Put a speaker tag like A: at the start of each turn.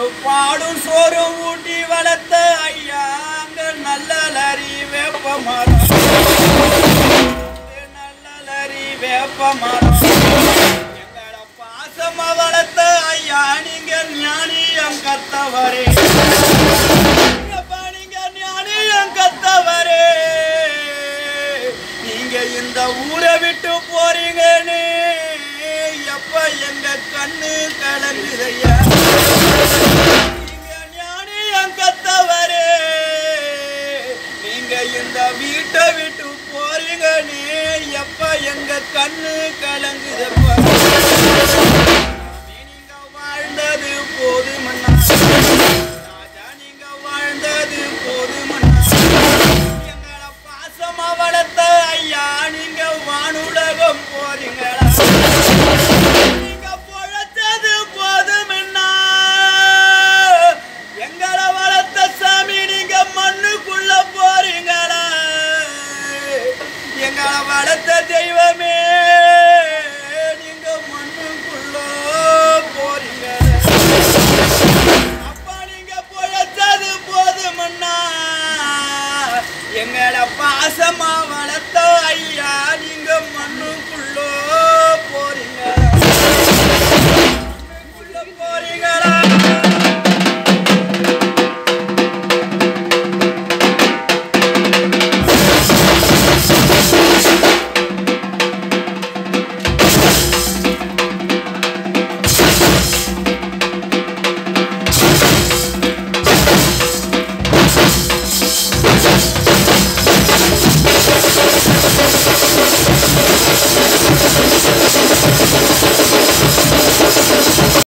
A: பாடும் சோறும் ஊட்டி வளர்த்த ஐயா அங்க நல்லலரி வேப்ப மரம் நல்லலரி வேப்ப மரம் எங்கள பாசமா வளர்த்த ஐயா நீங்க ஞானியம் கத்தவரே நீங்க ஞானியம் கத்தவரே நீங்க இந்த ஊரை விட்டு போறீங்கன்னு எப்ப எங்க கண்ணு கலங்குதையா நீங்க ஞானியம் கத்தவரே நீங்க இந்த வீட்டை விட்டு போறீங்கன்னு எப்ப எங்க கண்ணு கலங்குதப்பா நீங்க வாழ்ந்தது போதுமண்ணா ராஜா நீங்க வாழ்ந்தது போதுமண்ணா எங்களை பாசமா வளர்த்த ஐயா நீங்க வானுலகம் போறீங்களா நீங்க பொழைச்சது போதுமண்ணா எங்களை வளர்த்த சாமி நீங்க மண்ணுக்குள்ள போறீங்களா எங்களை வளர்த்த தெய்வமே